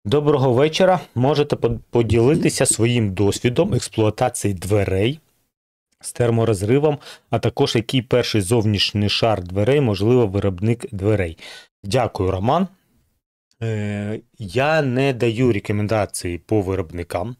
Доброго вечора. Можете поділитися своїм досвідом експлуатації дверей з терморозривом, а також який перший зовнішній шар дверей, можливо, виробник дверей. Дякую, Роман. Я не даю рекомендації по виробникам.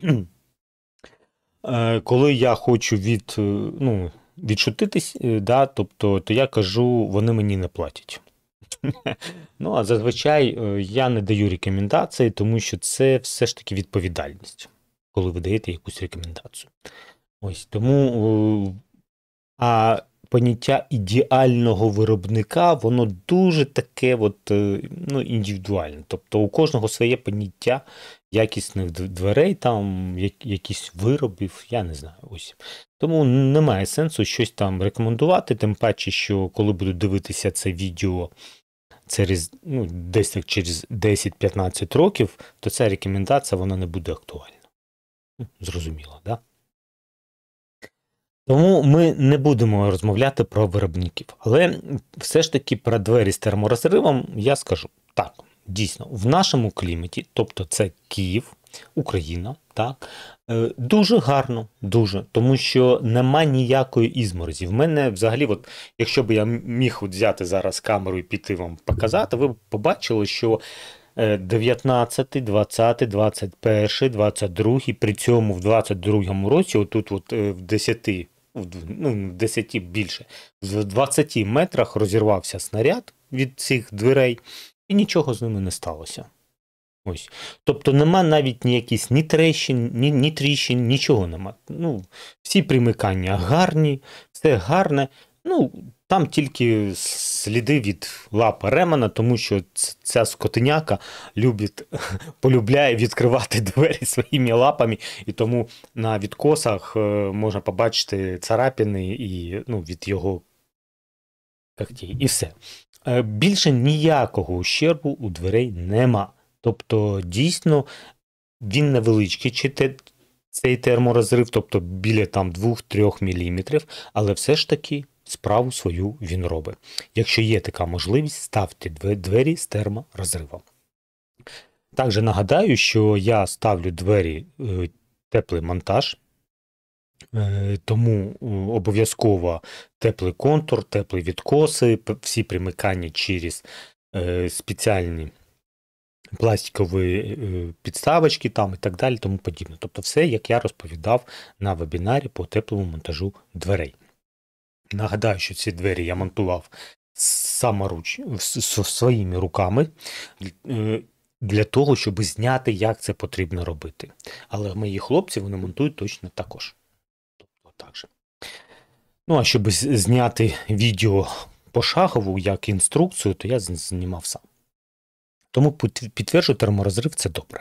Коли я хочу відшутитись, то я кажу, вони мені не платять. Ну, а зазвичай я не даю рекомендації, тому що це все ж таки відповідальність, коли ви даєте якусь рекомендацію. Ось тому, а поняття ідеального виробника, воно дуже таке індивідуальне. Тобто у кожного своє поняття якісних дверей, там якісь виробів, я не знаю. Ось. Тому немає сенсу щось там рекомендувати, тим паче, що коли буду дивитися це відео десь так через 10-15 років, то ця рекомендація вона не буде актуальна. Зрозуміло, да? Тому ми не будемо розмовляти про виробників. Але все ж таки про двері з терморозривом я скажу. Так, дійсно, в нашому кліматі, тобто це Київ, Україна, так, дуже гарно, дуже, тому що нема ніякої ізморозі. В мене взагалі, якщо б я міг взяти зараз камеру і піти вам показати, ви б побачили, що 19, 20, 21, 22, при цьому в 22 році, отут в 10 більше, в 20 метрах розірвався снаряд від цих дверей, і нічого з ними не сталося. Ось. Тобто нема навіть ні трещин, ні тріщин, нічого нема. Всі примикання гарні, все гарне. Там тільки сліди від лапи ремена, тому що ця скотиняка полюбляє відкривати двері своїми лапами, і тому на відкосах можна побачити царапини від його когтей. І все. Більше ніякого ущербу у дверей нема. Тобто, дійсно, він невеличкий, цей терморозрив, тобто біля 2-3 мм, але все ж таки справу свою він робить. Якщо є така можливість, ставте двері з терморозривом. Також нагадаю, що я ставлю двері теплий монтаж, тому обов'язково теплий контур, теплі відкоси, всі примикання через спеціальні пластикові підставочки там і так далі, тому подібне. Тобто все, як я розповідав на вебінарі по теплому монтажу дверей. Нагадаю, що ці двері я монтував своїми руками для того, щоб зняти, як це потрібно робити. Але мої хлопці, вони монтують точно також. Тобто так же. А щоб зняти відео пошагову, як інструкцію, то я знімав сам. Тому підтверджую, терморозрив – це добре.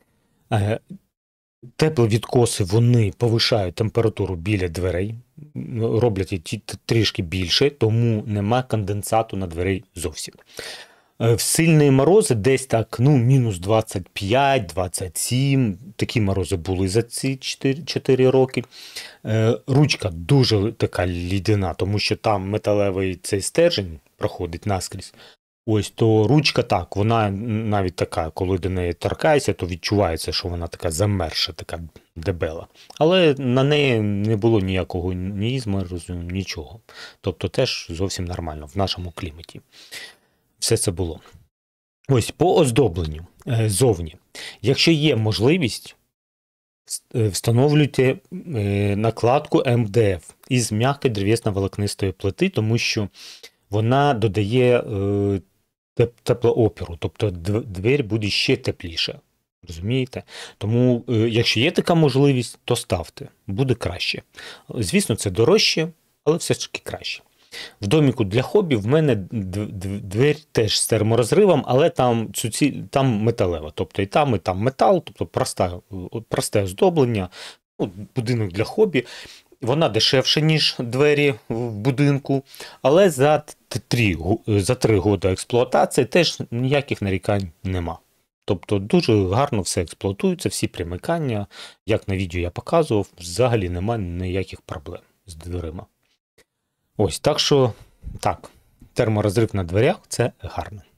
Теплі відкоси, вони повишають температуру біля дверей, роблять її трішки більше, тому нема конденсату на дверей зовсім. В сильні морози десь так, мінус 25, 27, такі морози були за ці 4 роки. Ручка дуже така лідяна, тому що там металевий цей стержень проходить наскрізь. Ось, то ручка так, вона навіть така, коли до неї торкається, то відчувається, що вона така замерша, така дебела. Але на неї не було ніякого ні ізморозу, нічого. Тобто теж зовсім нормально в нашому кліматі. Все це було. Ось, по оздобленню зовні. Якщо є можливість, встановлюйте накладку МДФ із м'якої древесно-волокнистої плити, тому що вона додає теплоопіру, тобто двері буде ще тепліше. Розумієте? Тому, якщо є така можливість, то ставте. Буде краще. Звісно, це дорожче, але все ж таки краще. В доміку для хобі в мене двері теж з терморозривом, але там металева. Тобто і там метал, тобто просте оздоблення, будинок для хобі. Вона дешевша, ніж двері в будинку, але за 3 роки експлуатації теж ніяких нарікань нема. Тобто дуже гарно все експлуатується, всі примикання, як на відео я показував, взагалі немає ніяких проблем з дверима. Ось, так що, терморозрив на дверях – це гарно.